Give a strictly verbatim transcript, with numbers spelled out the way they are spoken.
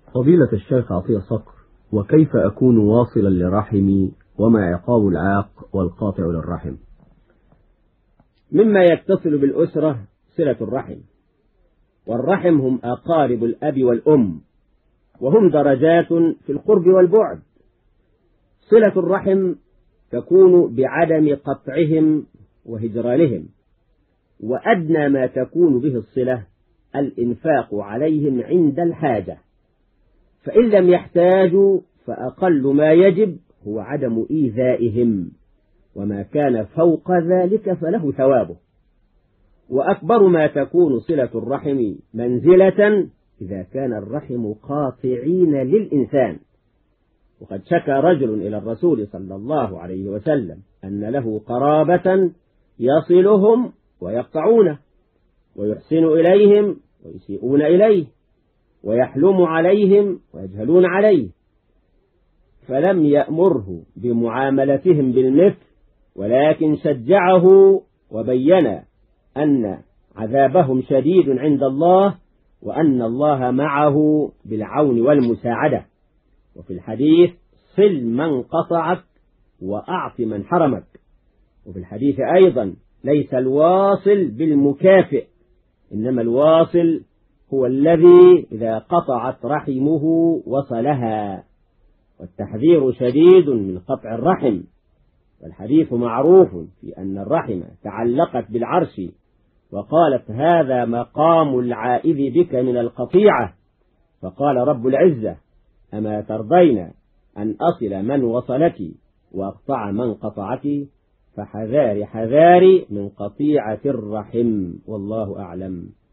فضيلة الشيخ عطية صقر، وكيف أكون واصلا لرحمي وما عقاب العاق والقاطع للرحم؟ مما يتصل بالأسرة صلة الرحم، والرحم هم أقارب الأب والأم، وهم درجات في القرب والبعد. صلة الرحم تكون بعدم قطعهم وهجرانهم، وأدنى ما تكون به الصلة الإنفاق عليهم عند الحاجة، فإن لم يحتاجوا فأقل ما يجب هو عدم إيذائهم، وما كان فوق ذلك فله ثوابه. وأكبر ما تكون صلة الرحم منزلة إذا كان الرحم قاطعين للإنسان. وقد شكى رجل إلى الرسول صلى الله عليه وسلم أن له قرابة يصلهم ويقطعونه، ويحسن إليهم ويسيئون إليه، ويحلم عليهم ويجهلون عليه، فلم يأمره بمعاملتهم بالمثل، ولكن شجعه وبين أن عذابهم شديد عند الله، وأن الله معه بالعون والمساعدة. وفي الحديث: صل من قطعك وأعط من حرمك. وفي الحديث أيضا: ليس الواصل بالمكافئ، إنما الواصل هو الذي إذا قطعت رحمه وصلها. والتحذير شديد من قطع الرحم، والحديث معروف في أن الرحم تعلقت بالعرش، وقالت: هذا مقام العائذ بك من القطيعة. فقال رب العزة: أما ترضين أن أصل من وصلك وأقطع من قطعك؟ فحذاري حذاري من قطيعة الرحم، والله أعلم.